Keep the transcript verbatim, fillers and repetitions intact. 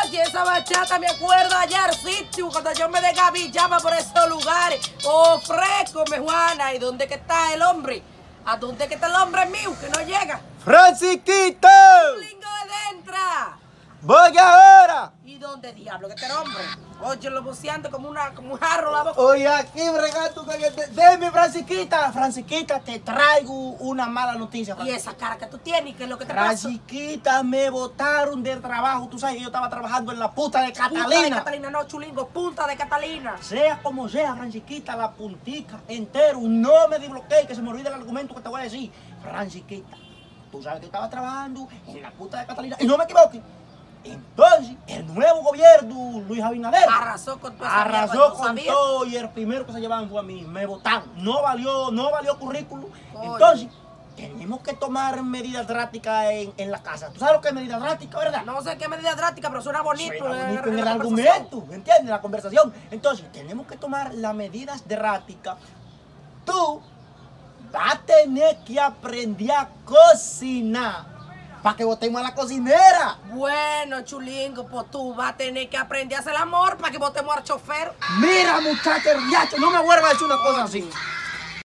si esa bachata me acuerdo allá al sitio cuando yo me desgavillaba por esos lugares. Oh, fresco, me Juana. ¿Y dónde que está el hombre? ¿A dónde que está el hombre mío que no llega? ¡Francisquito! ¡Lingo de dentro! ¡Voy ahora! ¿Y dónde diablo que está el hombre? Oye, lo buceando como, una, como un jarro la boca. Oye, aquí bregando con el... Deme, Francisquita. Francisquita, te traigo una mala noticia. Y esa cara que tú tienes, ¿qué es lo que te pasa? Francisquita, me botaron del trabajo. Tú sabes que yo estaba trabajando en la puta de Catalina. Punta de Catalina, no, chulingo, punta de Catalina. Sea como sea, Francisquita, la puntica entero. No me desbloqueé, que se me olvide el argumento que te voy a decir. Francisquita, tú sabes que estaba trabajando en la puta de Catalina. Y no me equivoques. Entonces, el nuevo gobierno, Luis Abinader, arrasó con todo esa arrasó mierda, con sabía. todo y el primero que se llevaban fue a mí. Me votaron. No valió, no valió currículum. Oye. Entonces, tenemos que tomar medidas drásticas en, en la casa. ¿Tú sabes lo que es medida drástica, verdad? No sé qué medida drástica, pero suena bonito. Suena eh, bonito en en el la argumento, ¿me entiendes? La conversación. Entonces, tenemos que tomar las medidas drásticas. Tú vas a tener que aprender a cocinar para que votemos a la cocinera. Bueno, chulingo, pues tú vas a tener que aprender a hacer el amor para que votemos al chofer. Mira, muchacho, no me vuelvas a decir una cosa así.